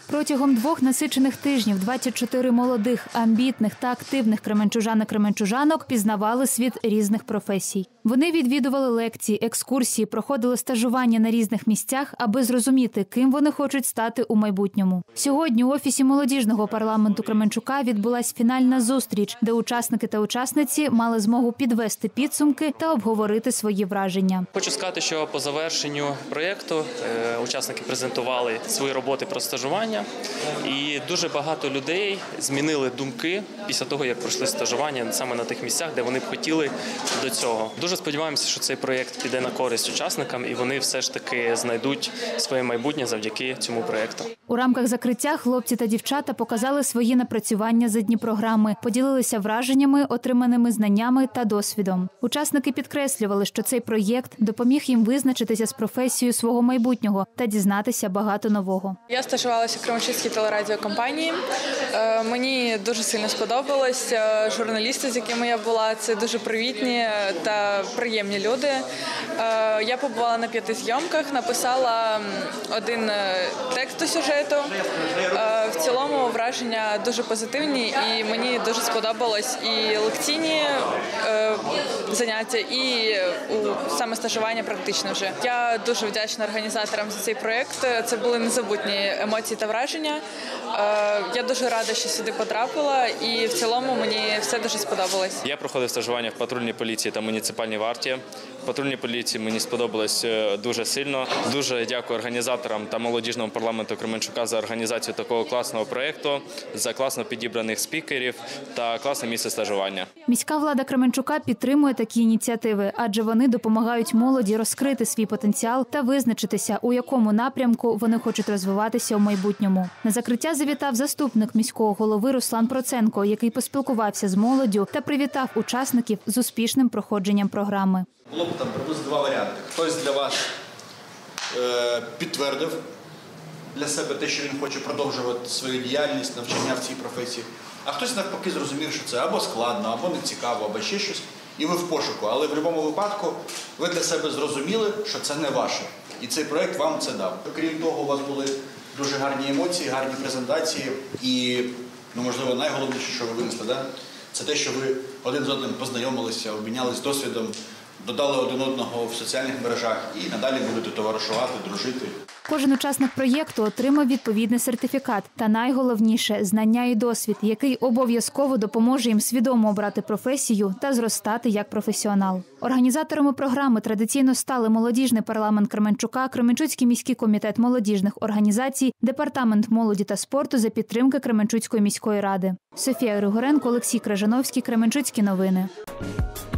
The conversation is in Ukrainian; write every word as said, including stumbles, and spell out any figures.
Протягом двох насичених тижнів двадцять чотири молодих, амбітних та активних кременчужани-кременчужанок пізнавали світ різних професій. Вони відвідували лекції, екскурсії, проходили стажування на різних місцях, аби зрозуміти, ким вони хочуть стати у майбутньому. Сьогодні у офісі молодіжного парламенту Кременчука відбулась фінальна зустріч, де учасники та учасниці мали змогу підвести підсумки та обговорити свої враження. Хочу сказати, що по завершенню проєкту учасники презентували свої роботи про стажування. І дуже багато людей змінили думки після того, як пройшли стажування саме на тих місцях, де вони б хотіли до цього. Дуже сподіваємося, що цей проєкт піде на користь учасникам і вони все ж таки знайдуть своє майбутнє завдяки цьому проєкту. У рамках закриття хлопці та дівчата показали свої напрацювання за дні програми, поділилися враженнями, отриманими знаннями та досвідом. Учасники підкреслювали, що цей проєкт допоміг їм визначитися з професією свого майбутнього та дізнатися багато нового. Я стажувалася в Кременчуцькій телерадіокомпанії. Мені дуже сильно сподобалось. Журналісти, з якими я була, це дуже привітні та приємні люди. Я побувала на п'яти зйомках, написала один текст до сюжету. В цілому враження дуже позитивні і мені дуже сподобалось і лекційні заняття, і саме стажування практично вже. Я дуже вдячна організаторам за цей проєкт. Це були незабутні емоції та враження. Я дуже рада, що сюди потрапила, і в цілому мені все дуже сподобалось. Я проходив стажування в патрульній поліції та муніципальній варті. В патрульній поліції мені сподобалось дуже сильно. Дуже дякую організаторам та молодіжному парламенту Кременчука за організацію такого класного проєкту, за класно підібраних спікерів та класне місце стажування. Міська влада Кременчука підтримує такі ініціативи, адже вони допомагають молоді розкрити свій потенціал та визначитися, у якому напрямку вони хочуть розвиватися у майбутньому. На закриття завітав заступник міського голови Руслан Проценко, який поспілкувався з молоддю та привітав учасників з успішним проходженням програми. Було б там приблизно два варіанти. Хтось для вас е, підтвердив для себе те, що він хоче продовжувати свою діяльність, навчання в цій професії, а хтось навпаки зрозумів, що це або складно, або не цікаво, або ще щось, і ви в пошуку. Але в будь-якому випадку ви для себе зрозуміли, що це не ваше. І цей проєкт вам це дав. Крім того, у вас були дуже гарні емоції, гарні презентації і, ну, можливо, найголовніше, що ви винесли, да? Це те, що ви один з одним познайомилися, обмінялись досвідом, додали один одного в соціальних мережах і надалі будете товаришувати, дружити. Кожен учасник проєкту отримав відповідний сертифікат та, найголовніше, знання і досвід, який обов'язково допоможе їм свідомо обрати професію та зростати як професіонал. Організаторами програми традиційно стали молодіжний парламент Кременчука, Кременчуцький міський комітет молодіжних організацій, департамент молоді та спорту за підтримки Кременчуцької міської ради. Софія Григоренко, Олексій Крижановський, Кременчуцькі новини.